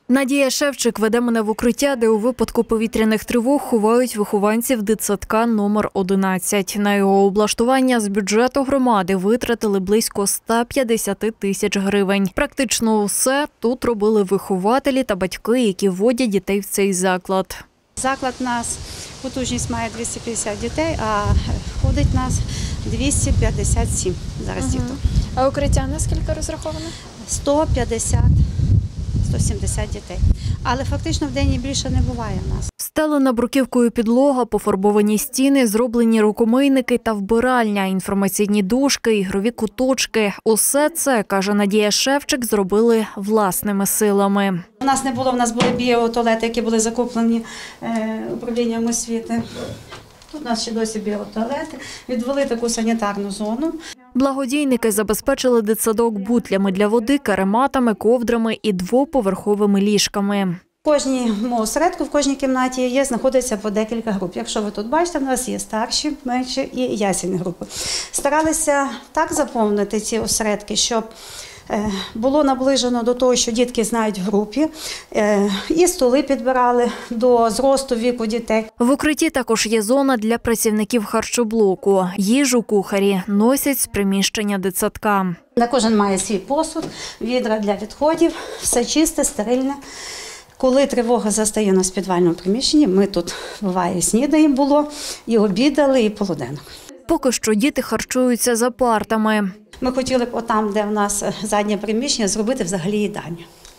Надія Шевчик веде мене в укриття, де у випадку повітряних тривог ховають вихованців дитсадка номер 11. На його облаштування з бюджету громади витратили близько 150 тисяч гривень. Практично усе тут робили вихователі та батьки, які водять дітей в цей заклад. Заклад у нас потужність має 250 дітей, а ходить нас 257 зараз діток. А укриття на скільки розраховано? 150-170 дітей. Але фактично в день більше не буває в нас. Встелена бруківкою підлога, пофарбовані стіни, зроблені рукомийники та вбиральня, інформаційні дошки, ігрові куточки. Усе це, каже Надія Шевчик, зробили власними силами. У нас не було, у нас були біотуалети, які були закуплені управлінням освіти. Тут у нас ще досі біотуалети. Відвели таку санітарну зону. Благодійники забезпечили дитсадок бутлями для води, карематами, ковдрами і двоповерховими ліжками. В кожному осередку, в кожній кімнаті знаходиться по декілька груп. Якщо ви тут бачите, у нас є старші, менші і ясельні групи. Старалися так заповнити ці осередки, щоб було наближено до того, що дітки знають в групі, і столи підбирали до зросту віку дітей. В укритті також є зона для працівників харчоблоку. Їжу кухарі носять з приміщення дитсадка. Кожен має свій посуд, відра для відходів, все чисте, стерильне. Коли тривога застає нас в підвальному приміщенні, ми тут, буває, снідаємо було, і обідали, і полуденок. Поки що діти харчуються за партами. Ми хотіли б отам, де в нас заднє приміщення, зробити взагалі їдальню.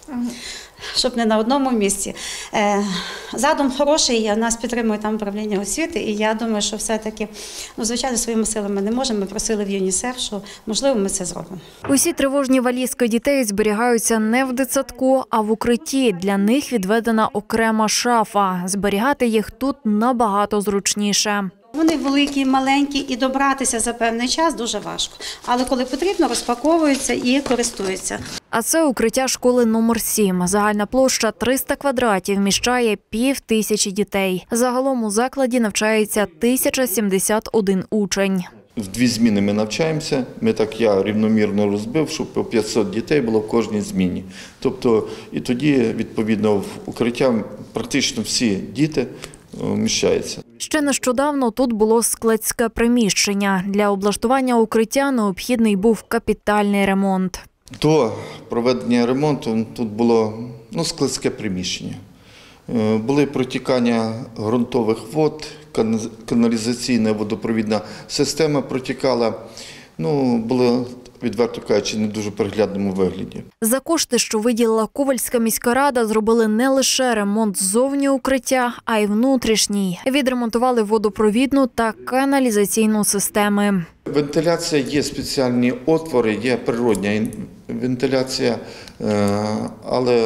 Щоб не на одному місці. Задум хороший, нас підтримує там управління освіти, і я думаю, що все-таки, звичайно, своїми силами не можемо. Ми просили в ЮНІСЕФ, що, можливо, ми це зробимо. Усі тривожні валізки дітей зберігаються не в дитсадку, а в укритті. Для них відведена окрема шафа. Зберігати їх тут набагато зручніше. Вони великі, маленькі, і добратися за певний час дуже важко. Але коли потрібно, розпаковуються і користуються. А це укриття школи номер 7. Загальна площа 300 квадратів, вміщає 5000 дітей. Загалом у закладі навчається 1071 учень. В 2 зміни ми навчаємося. Я рівномірно розбив, щоб по 500 дітей було в кожній зміні. Тобто, і тоді, відповідно, в укриття практично всі діти вміщаються. Ще нещодавно тут було складське приміщення. Для облаштування укриття необхідний був капітальний ремонт. До проведення ремонту тут було складське приміщення. Були протікання ґрунтових вод, каналізаційна водопровідна система протікала. Було, відверто кажучи, не дуже приглядному вигляді. За кошти, що виділила Ковальська міська рада, зробили не лише ремонт зовні укриття, а й внутрішній. Відремонтували водопровідну та каналізаційну системи. Вентиляція, є спеціальні отвори, є природня вентиляція, але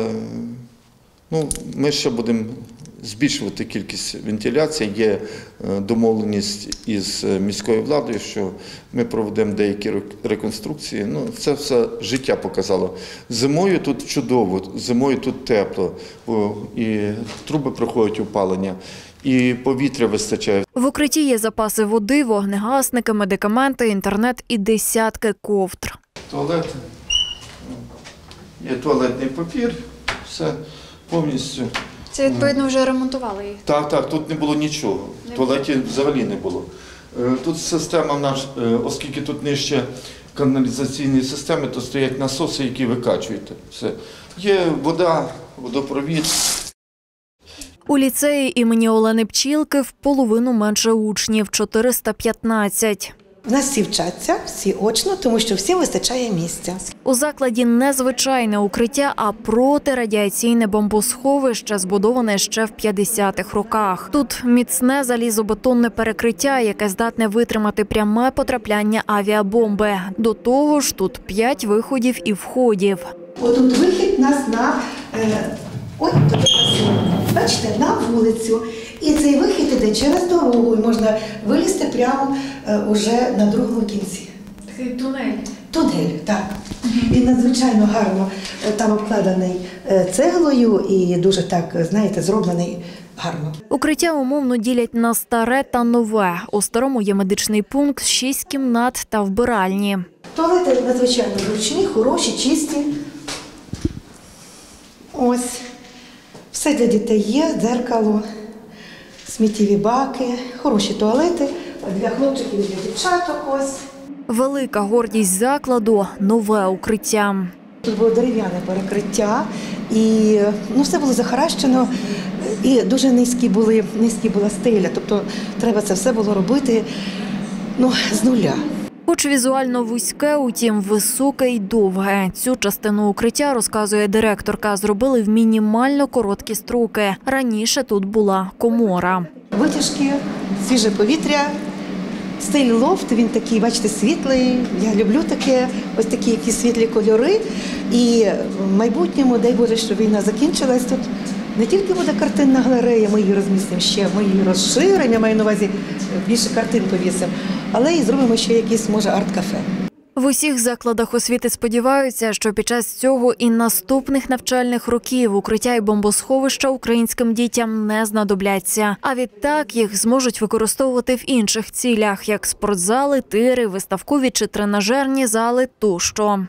ми ще будемо збільшувати кількість вентиляції. Є домовленість із міською владою, що ми проведемо деякі реконструкції. Це все життя показало. Зимою тут чудово, зимою тут тепло, і труби проходять опалення, і повітря вистачає. В укритті є запаси води, вогнегасники, медикаменти, інтернет і десятки ковдр. Туалет, є туалетний папір, все повністю. Це, відповідно, вже ремонтували їх? Так, тут не було нічого. В туалеті взагалі не було. Тут система наша, оскільки тут нижче каналізаційні системи, то стоять насоси, які викачують. Все. Є вода, водопровід. У ліцеї імені Олени Пчілки в половину менше учнів – 415. У нас всі вчаться, всі очно, тому що всім вистачає місця. У закладі не звичайне укриття, а протирадіаційне бомбосховище, збудоване ще в 50-х роках. Тут міцне залізобетонне перекриття, яке здатне витримати пряме потрапляння авіабомби. До того ж, тут 5 виходів і входів. Отут вихід у нас на, бачите, на вулицю. І цей вихід іде через дорогу, і можна вилізти прямо уже на другому кінці. Такий тунель? Тунель, так. Він надзвичайно гарно там обкладений цеглою і дуже так, знаєте, зроблений гарно. Укриття умовно ділять на старе та нове. У старому є медичний пункт, 6 кімнат та вбиральні. Туалети надзвичайно зручні, хороші, чисті. Ось. Все для дітей є, дзеркало, сміттєві баки, хороші туалети для хлопчиків і для дівчаток ось. Велика гордість закладу – нове укриття. Тут було дерев'яне перекриття, і все було захаращено, і дуже низька була стеля. Тобто треба це все було робити з нуля. Хоч візуально вузьке, утім високе й довге. Цю частину укриття, розказує директорка, зробили в мінімально короткі строки. Раніше тут була комора. Витяжки, свіже повітря, стиль лофт, він такий, бачите, світлий. Я люблю таке, ось такі якісь світлі кольори. І в майбутньому, дай Боже, що війна закінчилась, тут не тільки буде картинна галерея, ми її розмістимо ще, ми її розширимо, я маю на увазі, більше картин повісимо, але і зробимо ще якийсь, може, арт-кафе. В усіх закладах освіти сподіваються, що під час цього і наступних навчальних років укриття і бомбосховища українським дітям не знадобляться. А відтак їх зможуть використовувати в інших цілях, як спортзали, тири, виставкові чи тренажерні зали тощо.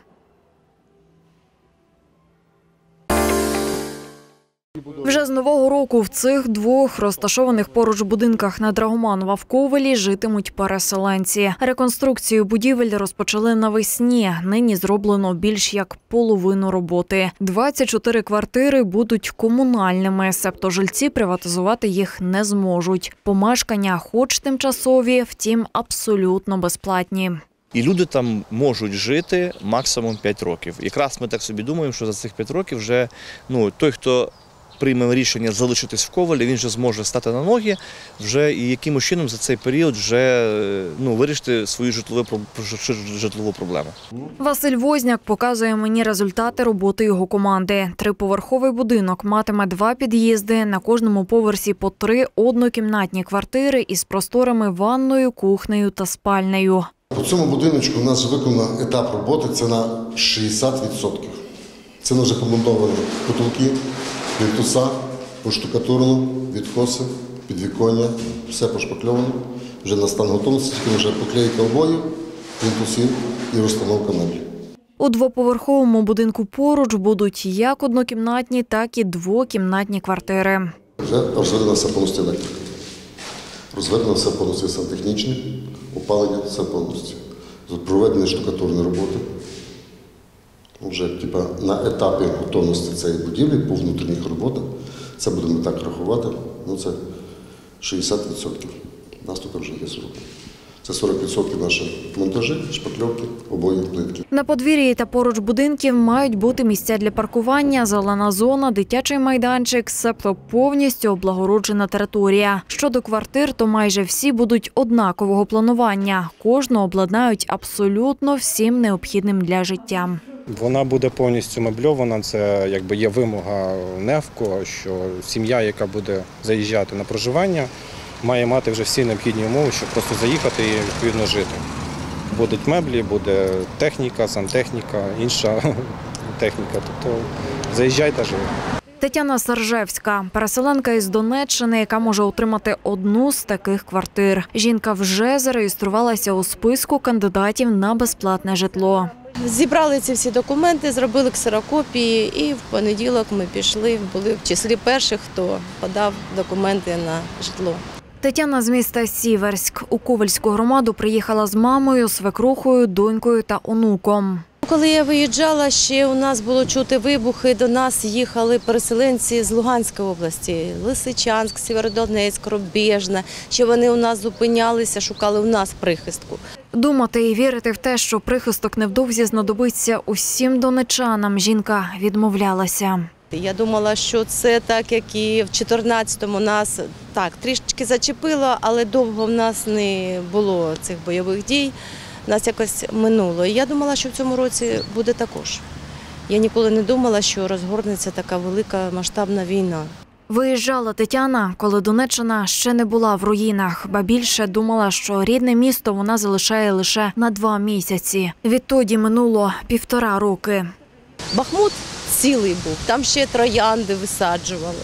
Вже з Нового року в цих двох розташованих поруч будинках на Драгоманова в Ковелі житимуть переселенці. Реконструкцію будівель розпочали навесні. Нині зроблено більш як половину роботи. 24 квартири будуть комунальними, себто жильці приватизувати їх не зможуть. Помешкання хоч тимчасові, втім абсолютно безплатні. І люди там можуть жити максимум 5 років. Якраз ми так собі думаємо, що за цих 5 років вже той, хто прийме рішення залишитись в Ковелі, він вже зможе стати на ноги вже і якимось чином за цей період вже вирішити свою житлову проблему. Василь Возняк показує мені результати роботи його команди. 3-поверховий будинок матиме 2 під'їзди, на кожному поверсі по 3 однокімнатні квартири із просторами ванною, кухнею та спальнею. По цьому будиночку у нас виконано етап роботи, це на 60%. Це вже побудовані потолки, плінтуса, поштукатурено, відкоси, підвіконня, все пошпакльовано. Вже на стан готовності, тільки вже поклейка обоїв, плінтусів і розстановка меблів. У 2-поверховому будинку поруч будуть як однокімнатні, так і 2-кімнатні квартири. Вже розведена все повністю електрика. Розведено все повністю сантехнічне, опалення, все повністю. Проведені штукатурні роботи. Вже на етапі готовності цієї будівлі по внутрішніх роботах, це будемо так рахувати, це 60%. У нас тут вже є 40%. Це 40% наші монтажі, шпакльовки, обої, плитки. На подвір'ї та поруч будинків мають бути місця для паркування, зелена зона, дитячий майданчик, себто повністю облагороджена територія. Щодо квартир, то майже всі будуть однакового планування. Кожну обладнають абсолютно всім необхідним для життя. Вона буде повністю мебльована, це є вимога НЕФКО, що сім'я, яка буде заїжджати на проживання, має мати вже всі необхідні умови, щоб просто заїхати і відповідно жити. Будуть меблі, буде техніка, сантехніка, інша техніка, тобто заїжджайте, живи. Тетяна Саржевська – переселенка із Донеччини, яка може отримати одну з таких квартир. Жінка вже зареєструвалася у списку кандидатів на безплатне житло. Зібрали ці всі документи, зробили ксерокопії і в понеділок ми пішли, були в числі перших, хто подав документи на житло. Тетяна з міста Сіверськ. У Ковельську громаду приїхала з мамою, свекрухою, донькою та онуком. Коли я виїжджала, ще у нас було чути вибухи, до нас їхали переселенці з Луганської області, Лисичанськ, Сєвєродонецьк, Рубіжне, що вони у нас зупинялися, шукали у нас прихистку. Думати і вірити в те, що прихисток невдовзі знадобиться усім донеччанам, жінка відмовлялася. Я думала, що це так, як і в 14-му нас трішечки зачепило, але довго в нас не було цих бойових дій. Нас якось минуло. І я думала, що в цьому році буде також. Я ніколи не думала, що розгорнеться така велика масштабна війна. Виїжджала Тетяна, коли Донеччина ще не була в руїнах, ба більше думала, що рідне місто вона залишає лише на 2 місяці. Відтоді минуло 1,5 роки. Бахмут цілий був, там ще троянди висаджували.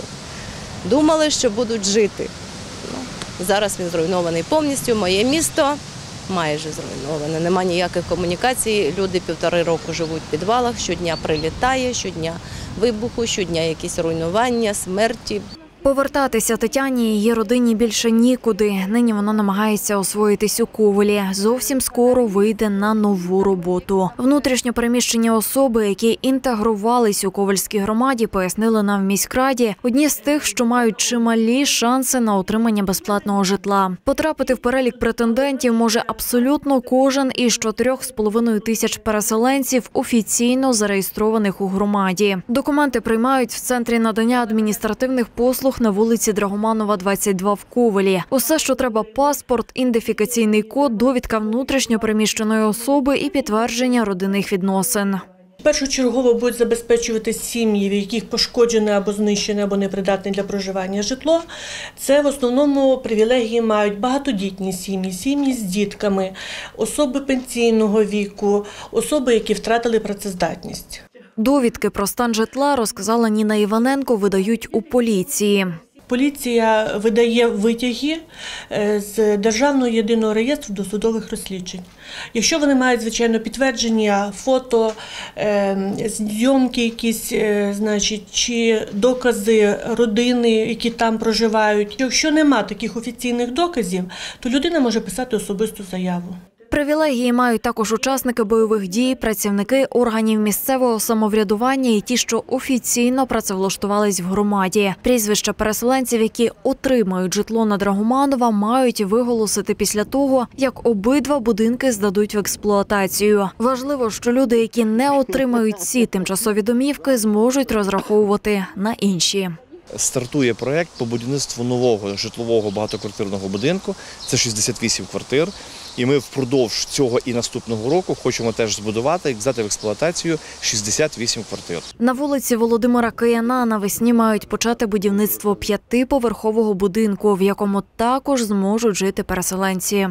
Думали, що будуть жити. Зараз він зруйнований повністю, моє місто майже зруйноване. Нема ніяких комунікацій, люди 1,5 року живуть в підвалах, щодня прилітає, щодня вибухи, щодня якісь руйнування, смерті. Повертатися Тетяні і її родині більше нікуди. Нині вона намагається освоїтись у Ковелі. Зовсім скоро вийде на нову роботу. Внутрішньо переміщені особи, які інтегрувались у Ковельській громаді, пояснили нам в міськраді, одні з тих, що мають чималі шанси на отримання безплатного житла. Потрапити в перелік претендентів може абсолютно кожен із 4,5 тисяч переселенців, офіційно зареєстрованих у громаді. Документи приймають в Центрі надання адміністративних послуг на вулиці Драгоманова, 22 в Ковелі. Усе, що треба – паспорт, ідентифікаційний код, довідка внутрішньо переміщеної особи і підтвердження родинних відносин. Першочергово будуть забезпечувати сім'ї, в яких пошкоджене або знищене, або непридатне для проживання житло. Це в основному привілегії мають багатодітні сім'ї, сім'ї з дітками, особи пенсійного віку, особи, які втратили працездатність. Довідки про стан житла, розказала Ніна Іваненко, видають у поліції. Поліція видає витяги з Державного єдиного реєстру досудових розслідувань. Якщо вони мають, звичайно, підтвердження, фото, зйомки якісь, чи докази родини, які там проживають. Якщо нема таких офіційних доказів, то людина може писати особисту заяву. Привілегії мають також учасники бойових дій, працівники органів місцевого самоврядування і ті, що офіційно працевлаштувались в громаді. Прізвища переселенців, які отримають житло на Драгоманова, мають виголосити після того, як обидва будинки здадуть в експлуатацію. Важливо, що люди, які не отримають ці тимчасові домівки, зможуть розраховувати на інші. Стартує проєкт по будівництву нового житлового багатоквартирного будинку. Це 68 квартир. І ми впродовж цього і наступного року хочемо теж збудувати і взяти в експлуатацію 68 квартир. На вулиці Володимира Кияна навесні мають почати будівництво 5-поверхового будинку, в якому також зможуть жити переселенці.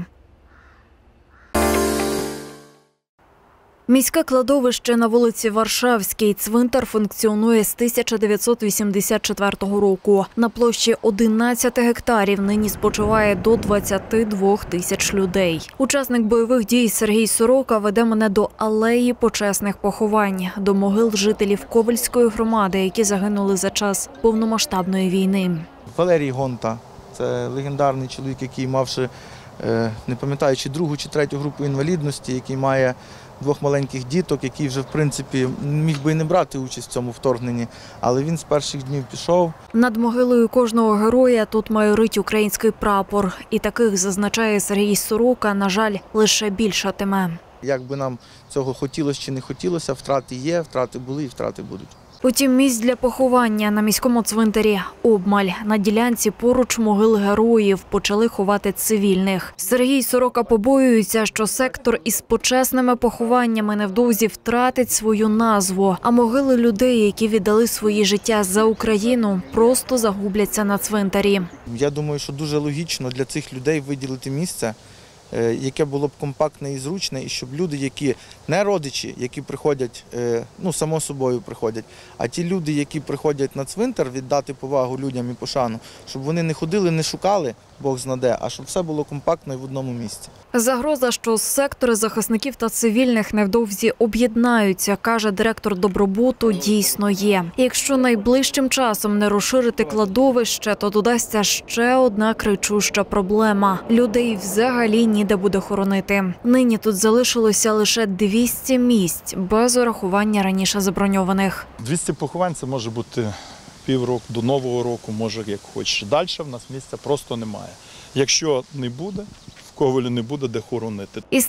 Міське кладовище на вулиці Варшавській. Цвинтар функціонує з 1984 року. На площі 11 гектарів нині спочиває до 22 тисяч людей. Учасник бойових дій Сергій Сорока веде мене до алеї почесних поховань, до могил жителів Ковельської громади, які загинули за час повномасштабної війни. Валерій Гонта – це легендарний чоловік, який мавши, не пам'ятаючи, 2 чи 3 групу інвалідності, який має 2 маленьких діток, який вже, в принципі, міг би і не брати участь в цьому вторгненні, але він з перших днів пішов. Над могилою кожного героя тут майорить український прапор. І таких, зазначає Сергій Сорока, на жаль, лише більшатиме. Як би нам цього хотілося чи не хотілося, втрати є, втрати були і втрати будуть. Утім, місць для поховання на міському цвинтарі обмаль. На ділянці поруч могил героїв почали ховати цивільних. Сергій Сорока побоюється, що сектор із почесними похованнями невдовзі втратить свою назву, а могили людей, які віддали свої життя за Україну, просто загубляться на цвинтарі. Я думаю, що дуже логічно для цих людей виділити місце, яке було б компактне і зручне, і щоб люди, які не родичі, які приходять, само собою приходять, а ті люди, які приходять на цвинтар віддати повагу людям і пошану, щоб вони не ходили, не шукали, Бог знаде, а щоб все було компактно і в одному місці. Загроза, що сектори захисників та цивільних невдовзі об'єднаються, каже директор добробуту, дійсно є. І якщо найближчим часом не розширити кладовище, то додасться ще одна кричуща проблема. Людей взагалі ніде буде хоронити. Нині тут залишилося лише 200 місць, без урахування раніше заброньованих. 200 поховань – це може бути півроку до Нового року, може як хочеш. Далі в нас місця просто немає. Якщо не буде, в Ковелі не буде де хоронити. Із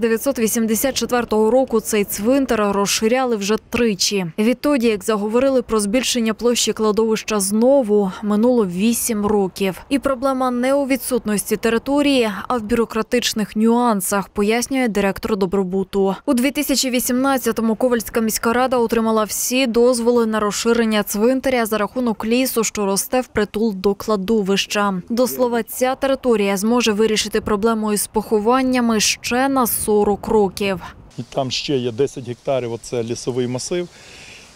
1984 року цей цвинтар розширяли вже тричі. Відтоді, як заговорили про збільшення площі кладовища знову, минуло 8 років. І проблема не у відсутності території, а в бюрократичних нюансах, пояснює директор добробуту. У 2018-му Ковельська міська рада отримала всі дозволи на розширення цвинтаря за рахунок лісу, що росте впритул до кладовища. До слова, ця територія зможе вирішити проблему із похованнями ще на 40 років. І там ще є 10 гектарів, оце лісовий масив.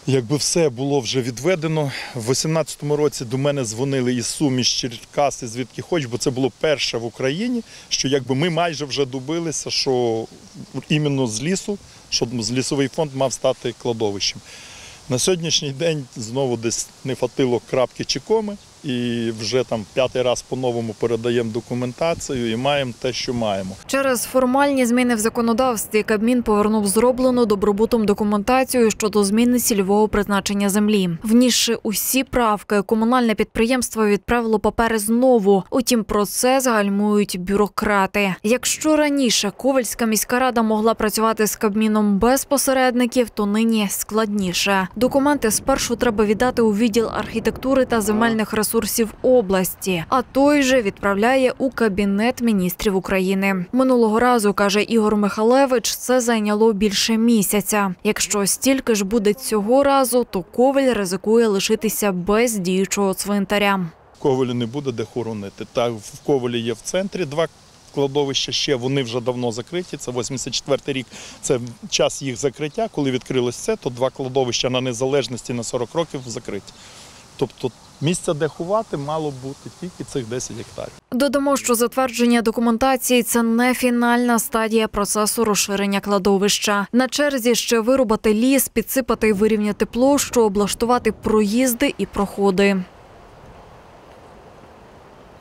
якби все було вже відведено. В 2018 році до мене дзвонили із Сум, із Черкаси, звідки хоч, бо це було перше в Україні, що якби ми майже вже добилися, що іменно з лісу, що лісовий фонд мав стати кладовищем. На сьогоднішній день знову десь не хватило крапки чи коми, і вже там 5-й раз по-новому передаємо документацію і маємо те, що маємо. Через формальні зміни в законодавстві Кабмін повернув зроблену добробутом документацію щодо зміни цільового призначення землі. Внісши усі правки, комунальне підприємство відправило папери знову. Утім, процес гальмують бюрократи. Якщо раніше Ковельська міська рада могла працювати з Кабміном без посередників, то нині складніше. Документи спершу треба віддати у відділ архітектури та земельних ресурсів області, а той же відправляє у Кабінет міністрів України. Минулого разу, каже Ігор Михалевич, це зайняло більше місяця. Якщо стільки ж буде цього разу, то Ковель ризикує лишитися без діючого цвинтаря. В Ковелі не буде де хоронити. Так, в Ковелі є в центрі 2 кладовища ще, вони вже давно закриті, це 84-й рік, це час їх закриття. Коли відкрилось це, то 2 кладовища на Незалежності на 40 років закриті. Тобто місця, де ховати, мало бути тільки цих 10 гектарів. Додамо, що затвердження документації – це не фінальна стадія процесу розширення кладовища. На черзі ще вирубати ліс, підсипати і вирівняти площу, облаштувати проїзди і проходи.